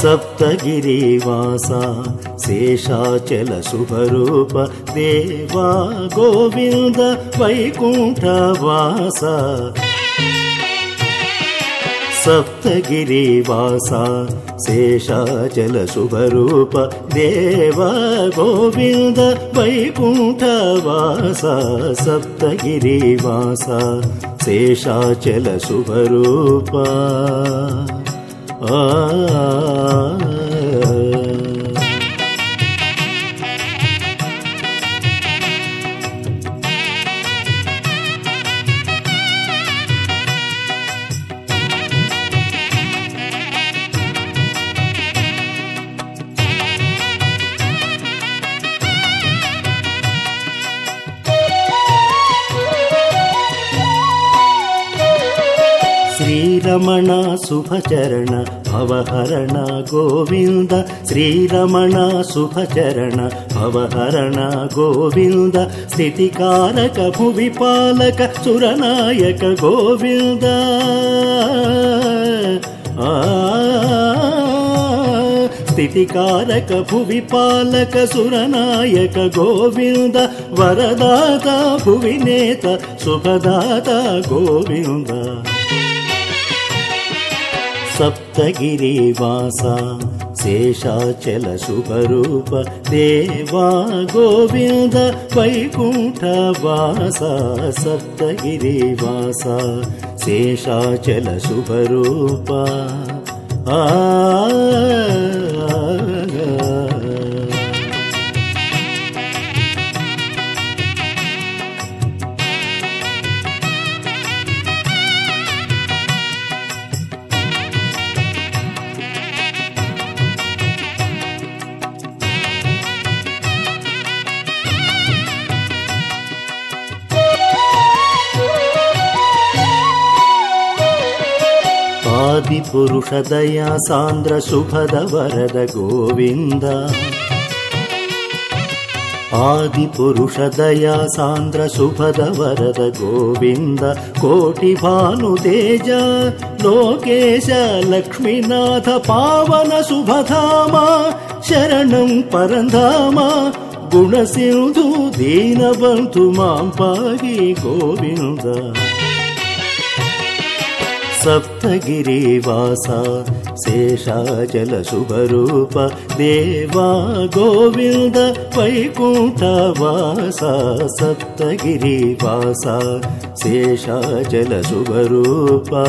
सप्तगिरिवासा शेषाचल शुभरूप देवा गोविंद वैकुंठवासा सप्तगिरिवासा शेषाचल शुभरूप देवा गोविंद वैकुंठवासा सप्तगिरिवासा शेषाचल शुभरूपा श्रीरमण शुभचरण भवहरण गोविंद श्रीरमण शुभचरण भवहरण गोविंद स्थितिकारक भुविपालक सुरनायक गोविंद स्थितिकारक भुविपालक सुरनायक गोविंद वरदाता भुविनेत शुभदाता गोविंद सप्तगिरिवासा शेषाचल शुभरूप देवा गोविंद वैकुंठवासा सप्तगिरिवासा शेषाचल शुभरूपा आदिपुरुष दया सांद्र शुभद वरद गोविंद आदिपुरुष दया सांद्र शुभद वरद गोविंद कोटि भानु तेज लोकेश लक्ष्मीनाथ पावन शुभधामा शरणं परंधामा गुणसिंधु दीनबंधु मां पाहि गोविंद सप्तगिरिवासा शेषाचल शुभरूप देवा गोविंद वैकुंठवासा सप्तगिरिवासा शेषाचल शुभरूपा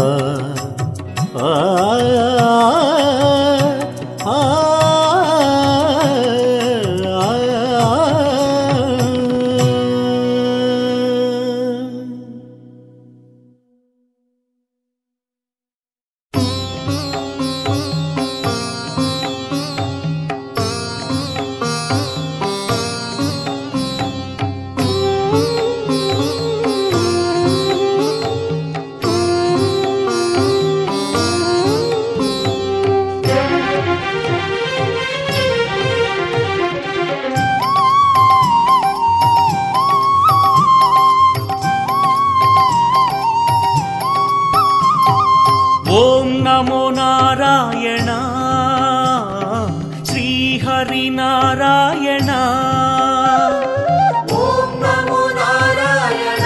नारायण ओम नमो नारायण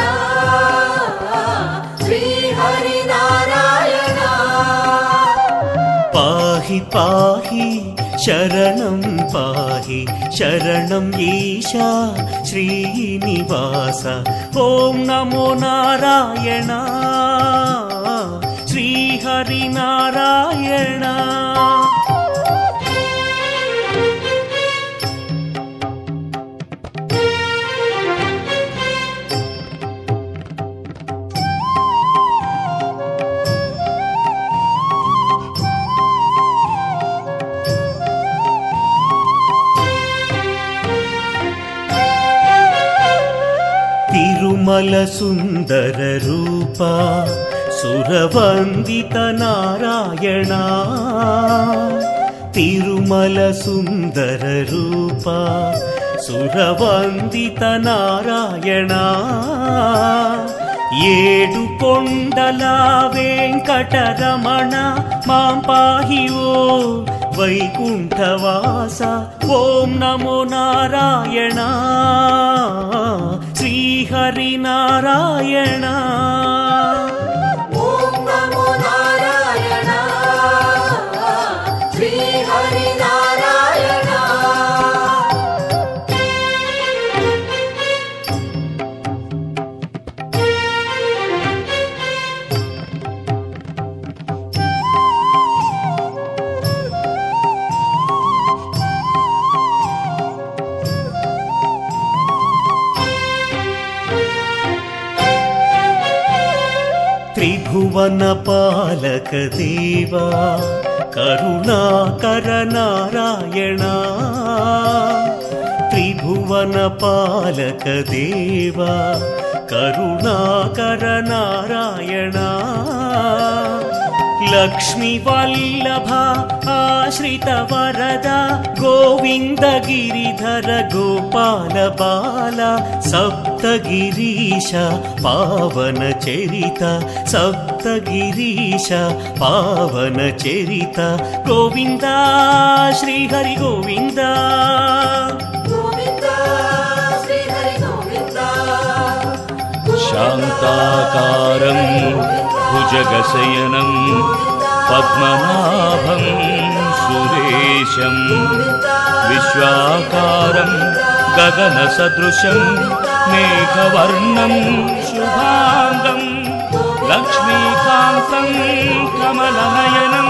श्री हरि नारायण पाहि पाहि शरणं ईशा श्रीनिवास ओम नमो नारायण श्री हरि नारायण तिरुमल सुंदर रूपा सुरवंदित नारायण तिरुमल सुंदर रूपा सुरवंदित नारायण ఏడు కొండల వెంకటరమణ మాం పాహి ఓ వైకుంఠవాస ఓం నమో నారాయణ శ్రీహరినారాయణ ఓం నమో నారాయణ శ్రీ హరి నారాయణ త్రిభువన పాలక దేవా కరుణాకర నారాయణ త్రిభువన పాలక దేవా కరుణాకర నారాయణ లక్ష్మీ వల్లభ ఆశ్రిత వరద గోవింద గిరిధర గోపాల బాల సప్తగిరీశ పావన చరిత సప్తగిరీశ పావన చరిత గోవింద శ్రీహరి గోవింద గోవింద శ్రీ హరి గోవింద శాంతాకారం భుజగశయనం పద్మనాభం సురేశం విశ్వాకారం గగనసదృశం మేఘవర్ణం శుభాంగం లక్ష్మీకాంతం కమలనయనం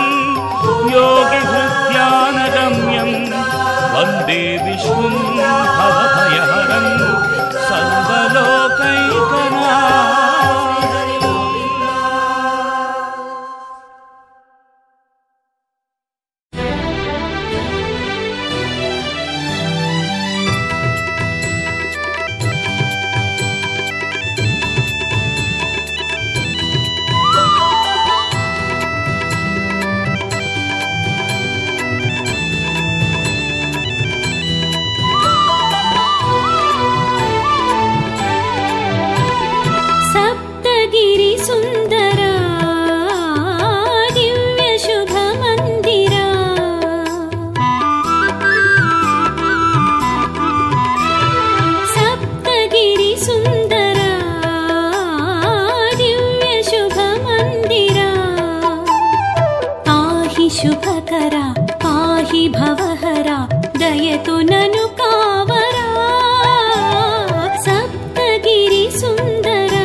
యోగిహృద్యానగమ్యం వందే విష్ణుం భవభయహరం సర్వలోకైకనాథం. शुभकरा पाहि भवहरा दयतु ननु कावरा सप्तगिरि सुंदरा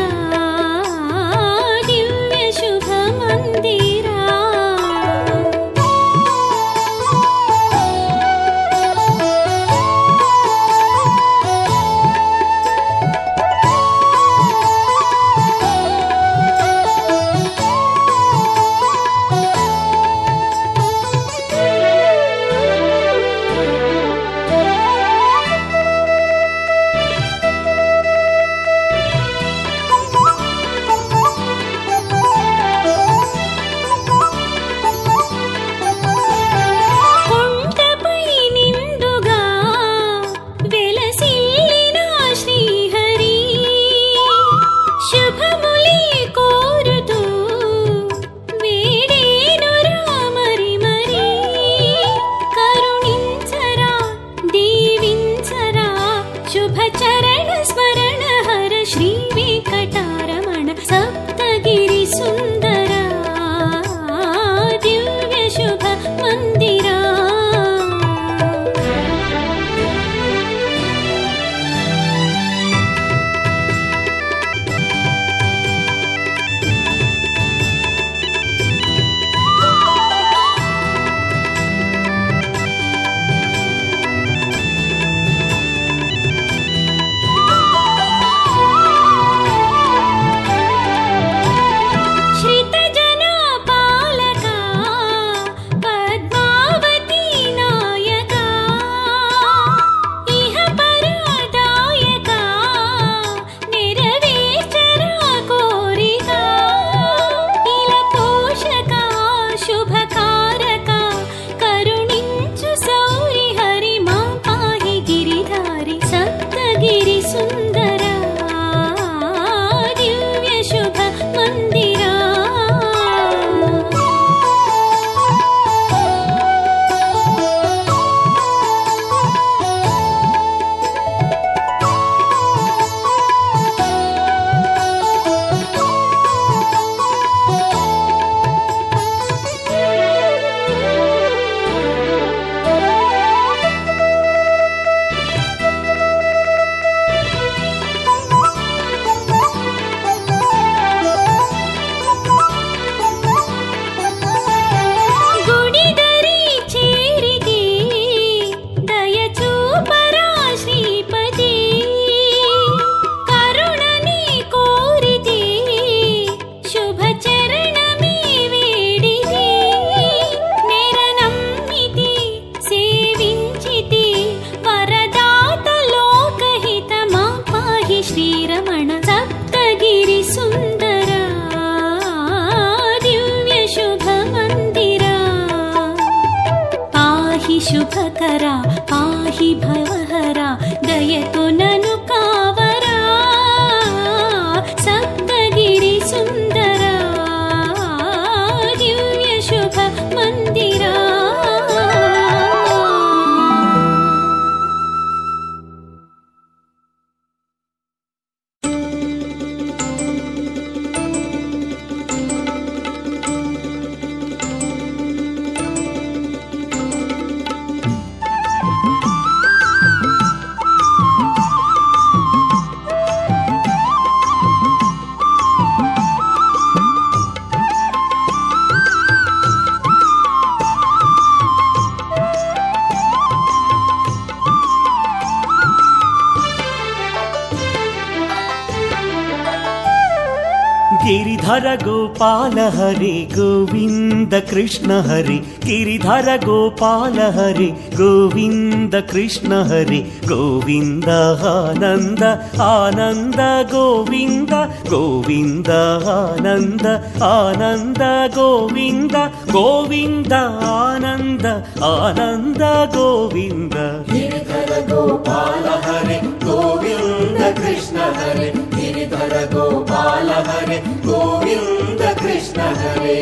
दिव्य शुभ मंदिरा सप्तगिरि सुन्दरा दिव्य शुभ मन्दिरा पाहि शुभकरा पाहि भवहरा दयतु ननु कावरा सप्तगिरि सुन्दरा दिव्य शुभ मन्दिरा गिरिधर गोपाल हरे गोविंद कृष्ण हरे गिरिधर गोपाल हरे गोविंद कृष्ण हरे गोविंद आनंद आनंद गोविंद गोविंद आनंद आनंद गोविंद गोविंद आनंद आनंद गोविंद गिरिधर गोपाल हरे गोविंद कृष्ण हरे गिरिधर गोपाल हरे गोविंद कृष्ण हरे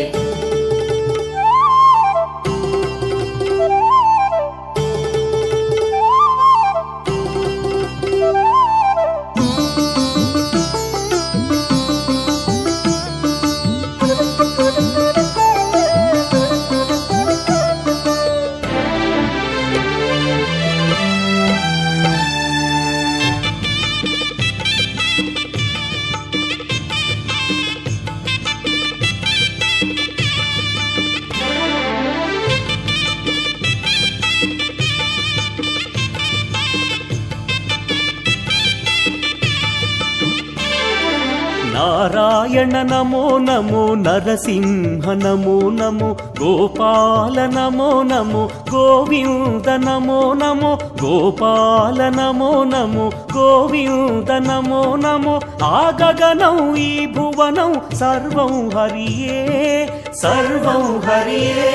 नारायण नमो नमो नरसिंह नमो नमो गोपाल नमो नमो गोविंद नमो नमो गोपाल नमो नमो गोविंद नमो नमो आगगनौ ई भुवनौ सर्वं हरिये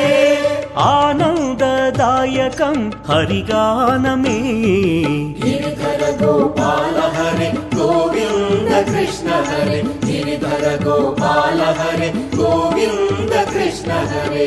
आनंददायकं हरिगानमे गिरिधर गोपाल हरे गोविंद कृष्ण हरे गिरिधर गोपाल हरे गोविंद कृष्ण हरे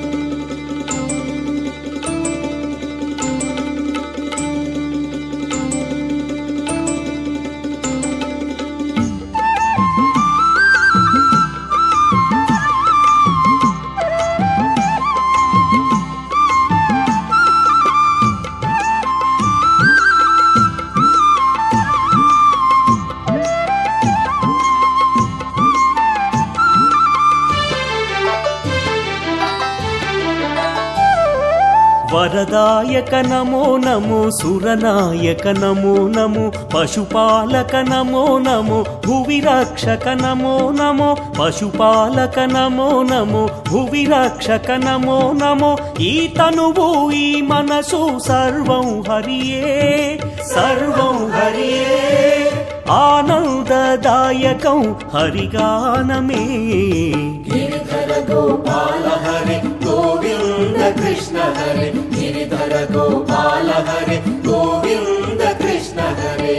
वरदायक नमो नमो सुरनायक नमो नमो पशुपालक नमो नमो भुविरक्षक नमो नमो पशुपालक नमो नमो भुविरक्षक नमो नमो ई तनुवु ई मनसु सर्वं हरिये आनंददायकं हरिगानमे गिरिधर गोपाल हरे गोविंद कृष्ण हरे गिरिधर गोपाल हरे गोविंद कृष्ण हरे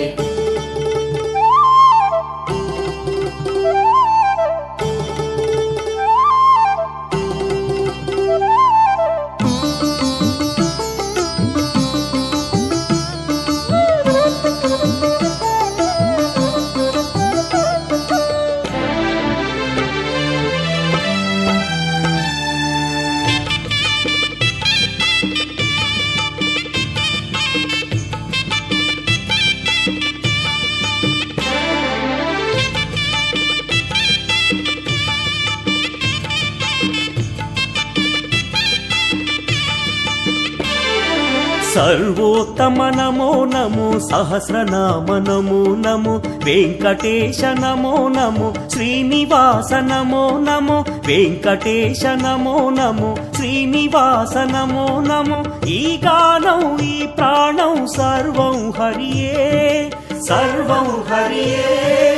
सर्वोत्तम नमो नमो सहस्रनाम नमो नमो वेंकटेश नमो नमो श्रीनिवास नमो नमो वेंकटेश नमो नमो श्रीनिवास नमो नमो ई गानौ ई प्राणौ सर्वं हरिये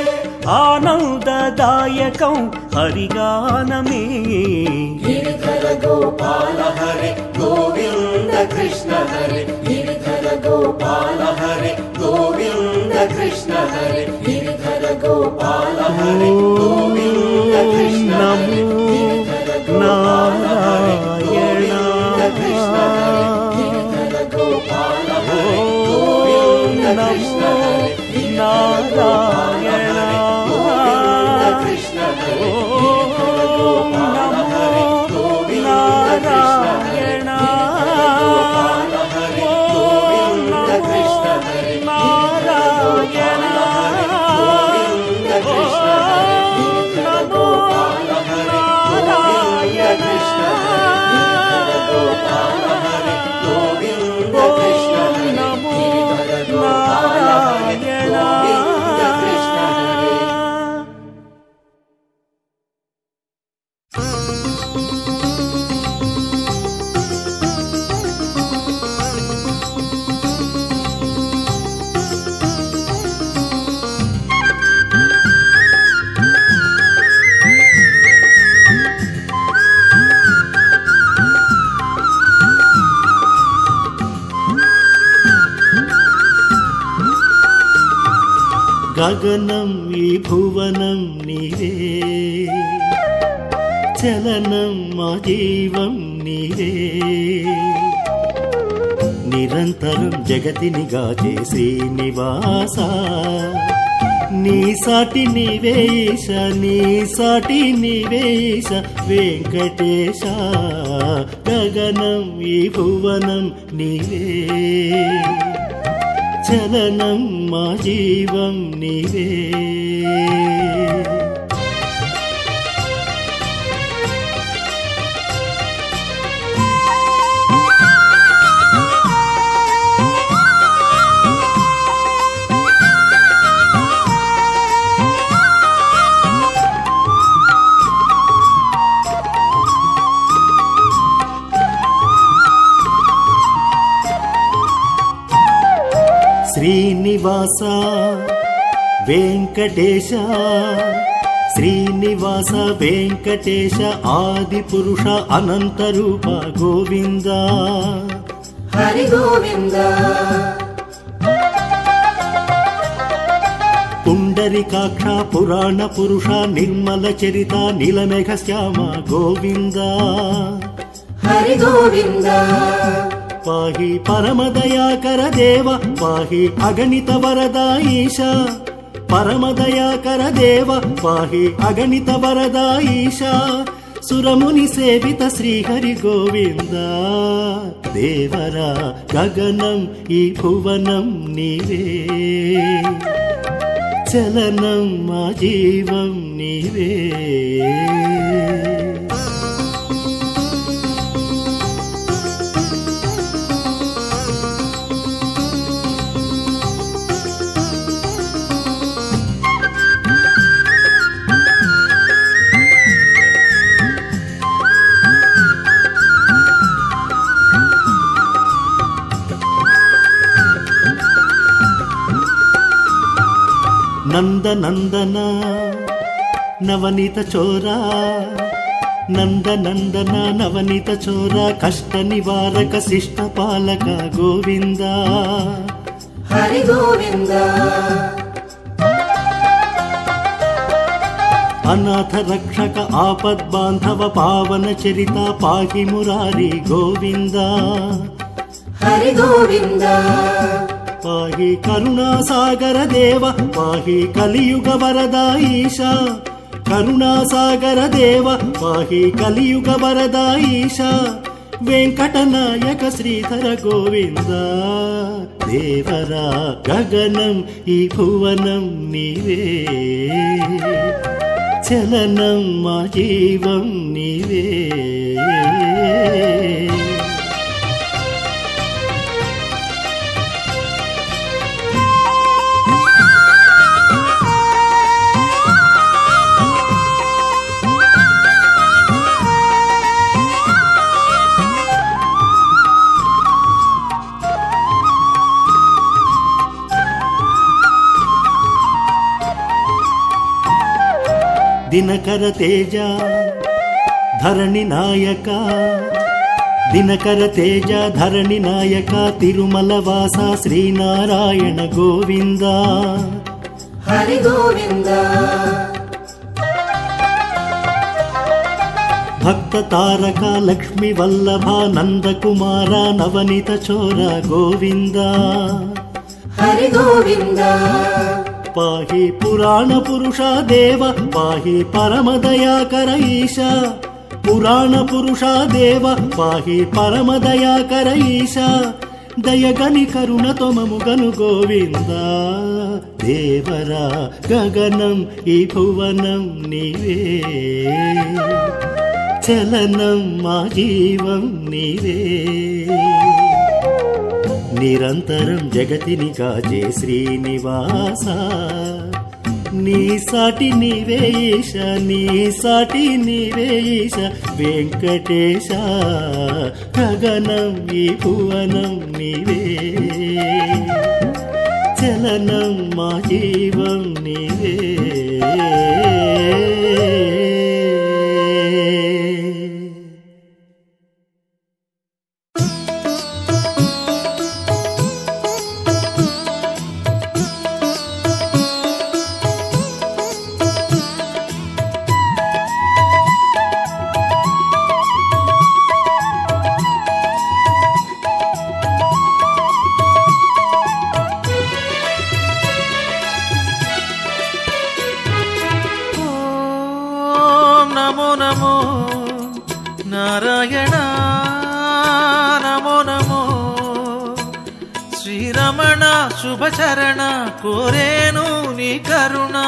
ఆనందదాయకం హరిగానమే. గిరిధర గోపాల హరి గోవింద కృష్ణ హరి గిరిధర గోపాల హరి గోవింద కృష్ణ హరి గిరిధర గోపాల హరి గోవింద కృష్ణ హరి గిరిధర గోపాల హరి గోవింద కృష్ణ హరి గిరిధర గోపాల హరి గోవింద కృష్ణ హరి నారాయణ గోవింద కృష్ణ హరి గిరిధర గోపాల హరి గోవింద కృష్ణ హరి గోపాల హరి గోవింద కృష్ణ హరి నారాయణ గోవింద కృష్ణ హరి గిరిధర గోపాల హరి గోవింద కృష్ణ హరి గిరిధర గోపాల హరి గోవింద కృష్ణ హరి గిరిధర గోపాల హరి గోవింద కృష్ణ హరి. గగనం ఈ భువనం నీవే, చలనం మా జీవం నీవే, నిరంతరం జగతిని గాచే శ్రీనివాస, నీ సాటి నీవేశ, నీ సాటి నీవేశ వెంకటేశ. గగనం ఈ భువనం నీవే, చలనం మా జీవం నీవే. శ్రీనివాస వెంకటేశ, శ్రీనివాస వెంకటేశ ఆది పురుష అనంత రూప గోవింద హరి గోవింద. పుండరీకాక్ష పురాణ పురుష నిర్మల చరిత నీలమేఘ శ్యామ గోవింద హరి గోవింద. పాహి పరమదయాకర దేవ, పాహి అగణిత వరద ఈశ, పరమదయాకర దేవ, పాహి అగణిత వరద ఈశ. సురముని సేవిత శ్రీహరి గోవింద దేవరా. గగనం ఈ భువనం నీవే, చలనం మా జీవం నీవే. నందనందన నవనీత చోరా, నందనందన నవనీత చోరా, కష్ట నివారక శిష్ట పాలక గోవింద హరి గోవింద. అనాథ రక్షక ఆపద్ బాంధవ పావన చరిత పాహి మురారి గోవింద హరి గోవింద. పాహి కరుణాసాగర దేవ, పాహి కలియుగ వరద ఈశ, కరుణాసాగర దేవ, పాహి కలియుగ వరద ఈశ. వెంకటనాయక శ్రీధర గోవింద దేవరా. గగనం ఈ భువనం నీవే, చలనం మా జీవం నీవే. దినకర తేజ ధరణి నాయక దినకర తేజ ధరణి నాయక తిరుమల వాస శ్రీనారాయణ గోవింద హరి గోవింద భక్త తారక లక్ష్మి వల్లభ నందకుమార నవనీత చోర గోవింద హరి గోవింద పాహి పురాణ పురుష దేవ పాహి పరమ దయాకర ఈశ పురాణ పురుష దేవ పాహి పరమ దయాకర ఈశ దయగని కరుణతో మముగను గోవింద దేవరా గగనం ఈ భువనం నీవే చలనం మా జీవం నీవే నిరంతరం జగతిని కాచే శ్రీనివాస నీ సాటి నీవే ఈశ నీ సాటి నీవే ఈశ వెంకటేశ గగనం ఈ భువనం నీవే చలనం మా జీవం నీవే నారాయణ నమో నమో శ్రీరమణ శుభచరణ కోరేను నీ కరుణ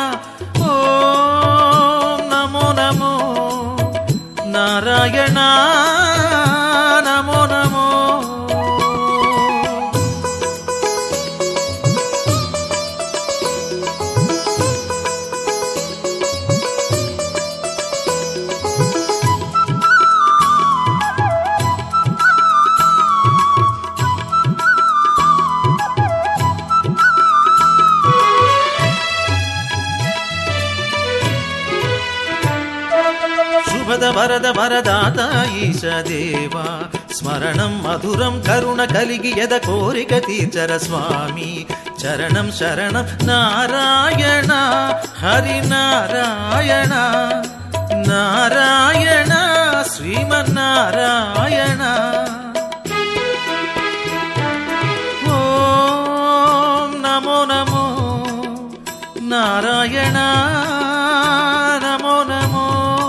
ఓం నమో నమో నారాయణ నమో నమో వరద వరదాత ఈశ దేవా స్మరణం మధురం కరుణ కలిగి ఎద కోరిక తీర్చర స్వామి చరణం శరణం నారాయణ హరి నారాయణ నారాయణ శ్రీమన్నారాయణ ఓం నమో నమో నారాయణ నమో నమో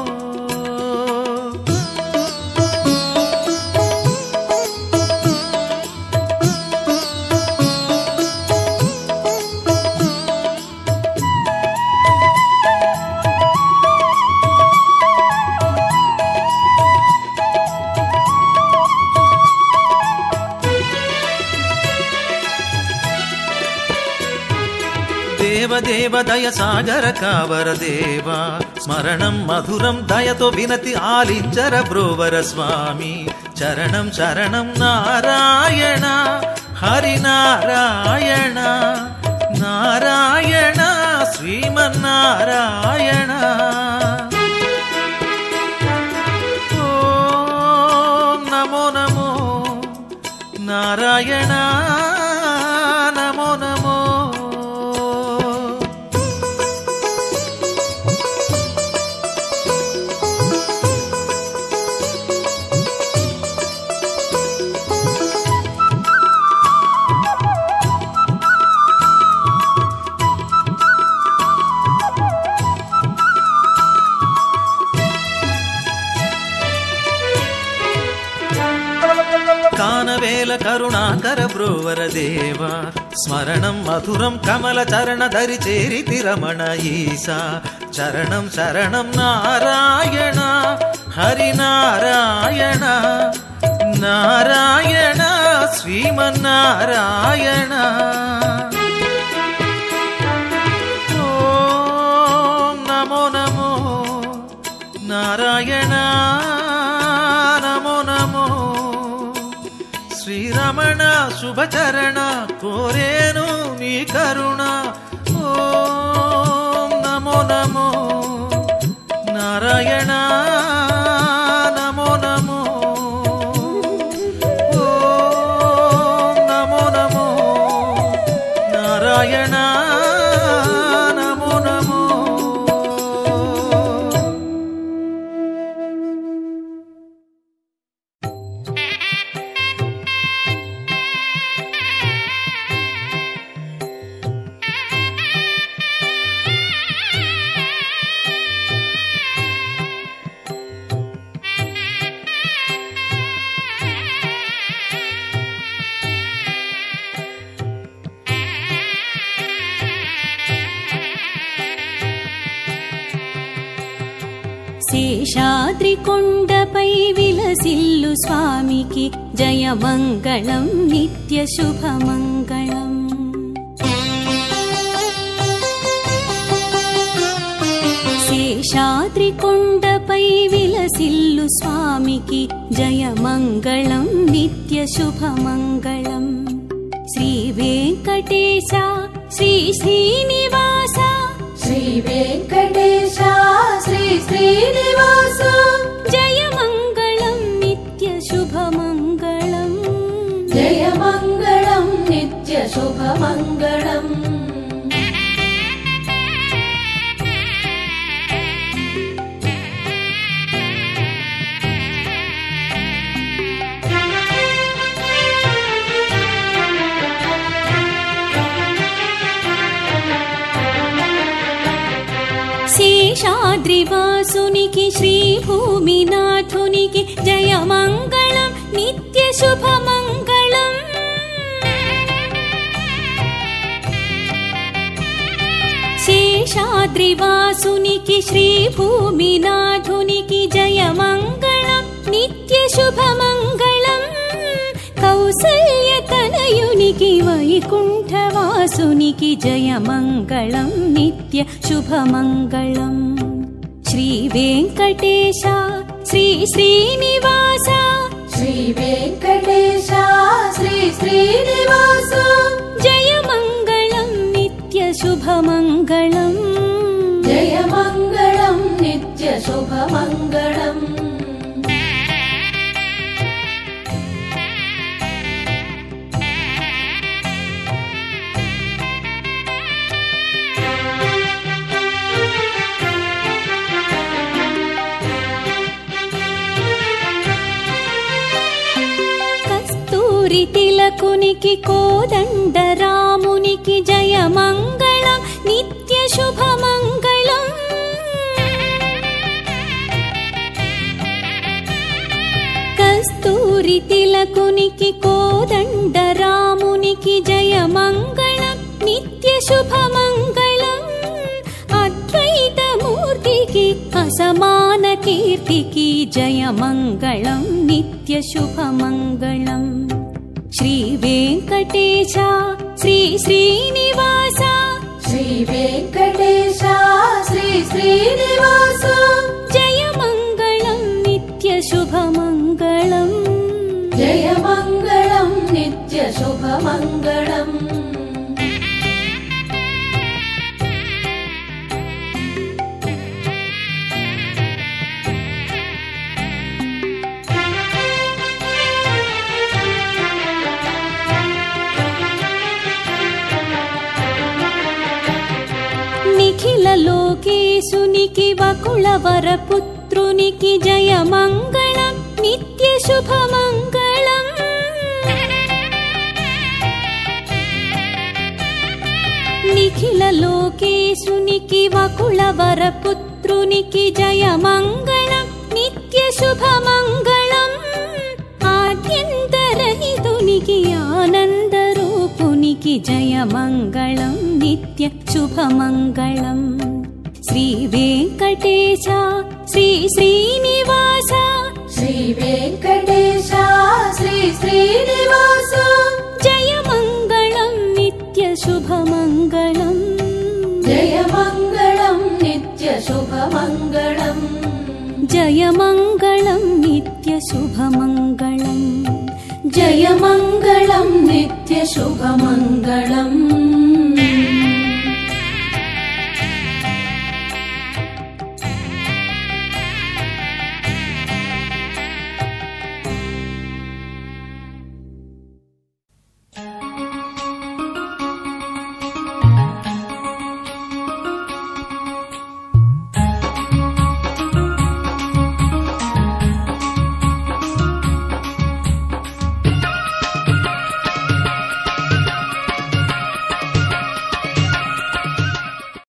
దేవ దయ సాగర కావర దేవా స్మరణం మధురం దయతో వినతి ఆలించర బ్రోవర స్వామి చరణం శరణం నారాయణ హరి నారాయణ నారాయణ శ్రీమన్నారాయణ ఓం నమో నమో నారాయణ నమో నమో కానవేల కరుణాకర బ్రోవర దేవా స్మరణం మధురం కమల చరణ ధరి చేరితి రమణ ఈశా చరణం శరణం నారాయణ హరి నారాయణ నారాయణ శ్రీమన్నారాయణ ఓం నమో నమో నారాయణ నమో నమో శ్రీరమణ శుభచరణ కోరేను నీ కరుణ ఓం నమో నమో శేషాద్రి కొండపై విలసిల్లు స్వామికి జయమంగళం నిత్య శుభమంగళం. శేషాద్రి కొండపై విలసిల్లు స్వామికి జయమంగళం నిత్య శుభమంగళం. శ్రీ వెంకటేశ శ్రీ శ్రీనివాస శ్రీ వెంకటేశ శ్రీ శ్రీనివాస జయమంగళం నిత్య శుభమంగళం. జయమంగళం నిత్య శుభమంగళం. శేషాద్రివాసునికి శ్రీ భూమినాథునికి జయమంగళం నిత్య శుభమంగళం. శేషాద్రివాసునికి శ్రీ భూమినాథునికి జయమంగళం నిత్య శుభమంగళం. కౌసల్య తనయునికి వైకుంఠవాసునికి జయమంగళం నిత్య శుభమంగళం. శ్రీ వెంకటేశ శ్రీ శ్రీనివాస శ్రీ వెంకటేశ శ్రీ శ్రీనివాస జయమంగళం నిత్య శుభమంగళం. జయమంగళం నిత్య శుభమంగళం. తిలకునికి కోదండ రామునికి జయమంగళం నిత్య శుభమంగళం. కస్తూరి తిలకునికి కోదండ రామునికి జయమంగళం నిత్య శుభమంగళం. అద్వైతమూర్తికి అసమాన కీర్తికి జయమంగళం నిత్య శుభమంగళం. శ్రీ వెంకటేశ శ్రీ శ్రీనివాస శ్రీ వెంకటేశ శ్రీ శ్రీనివాస జయమంగళం నిత్య శుభమంగళం. జయమంగళం నిత్య శుభమంగళం. నిఖిల లోకేశునికి వకుళవర పుత్రునికి జయమంగళం నిత్య శుభమంగళం. నిఖిల లోకేశునికి వకుళవర పుత్రునికి జయమంగళం నిత్య శుభమంగళం. ఆద్యంతరహితునికి ఆనంద రూపునికి జయమంగళం నిత్య శుభమంగళం. శ్రీ వెంకటేశ శ్రీ శ్రీనివాస శ్రీ వెంకటేశ శ్రీ శ్రీనివాస జయమంగళం నిత్య శుభమంగళం. జయమంగళం నిత్య శుభమంగళం. జయమంగళం నిత్య శుభమంగళం. జయమంగళం నిత్య శుభమంగళం.